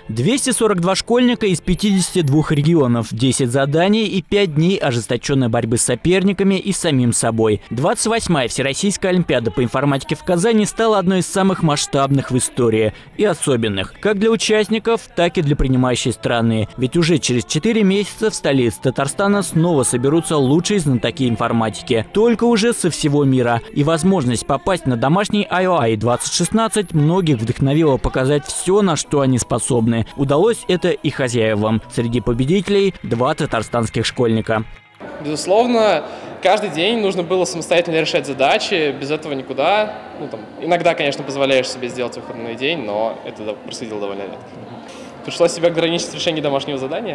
242 школьника из 52 регионов, 10 заданий и 5 дней ожесточенной борьбы с соперниками и самим собой. 28-я Всероссийская олимпиада по информатике в Казани стала одной из самых масштабных в истории и особенных, как для участников, так и для принимающей страны. Ведь уже через 4 месяца в столице Татарстана снова соберутся лучшие знатоки информатики, только уже со всего мира. И возможность попасть на домашний IOI 2016 многих вдохновила показать все, на что они способны. Удалось это и хозяевам. Среди победителей 2 татарстанских школьника. Безусловно, каждый день нужно было самостоятельно решать задачи, без этого никуда. Иногда, конечно, позволяешь себе сделать выходной день, но это происходило довольно редко. Пришлось себя ограничить в решении домашнего задания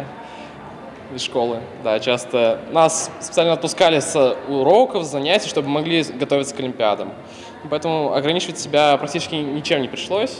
из школы. Да, часто нас специально отпускали с уроков, с занятий, чтобы могли готовиться к олимпиадам. Поэтому ограничивать себя практически ничем не пришлось.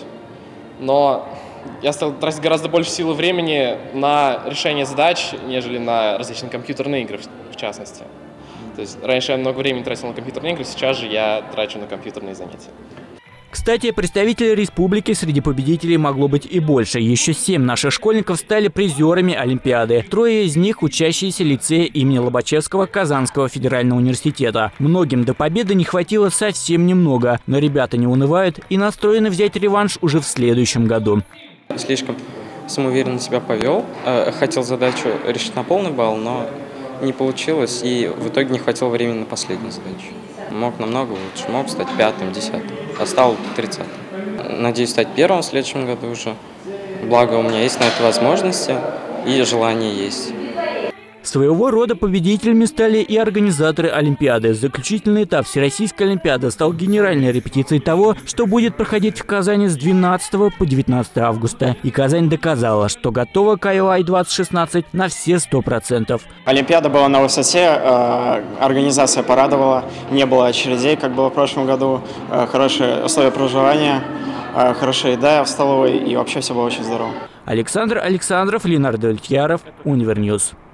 Но я стал тратить гораздо больше сил и времени на решение задач, нежели на различные компьютерные игры, в частности. То есть раньше я много времени тратил на компьютерные игры, сейчас же я трачу на компьютерные занятия. Кстати, представителей республики среди победителей могло быть и больше. Еще 7 наших школьников стали призерами Олимпиады. 3 из них – учащиеся лицея имени Лобачевского Казанского федерального университета. Многим до победы не хватило совсем немного, но ребята не унывают и настроены взять реванш уже в следующем году. Слишком самоуверенно себя повел. Хотел задачу решить на полный балл, но не получилось, и в итоге не хватило времени на последнюю задачу. Мог намного лучше, мог стать 5-м, 10-м, а стал 30-м. Надеюсь стать 1-м в следующем году уже. Благо у меня есть на это возможности и желание есть. Своего рода победителями стали и организаторы Олимпиады. Заключительный этап Всероссийской олимпиады стал генеральной репетицией того, что будет проходить в Казани с 12 по 19 августа. И Казань доказала, что готова к IOI 2016 на все 100%. Олимпиада была на высоте, организация порадовала, не было очередей, как было в прошлом году, хорошие условия проживания, хорошая еда в столовой и вообще все было очень здорово. Александр Александров, Ленардо Ильтьяров, Универньюз.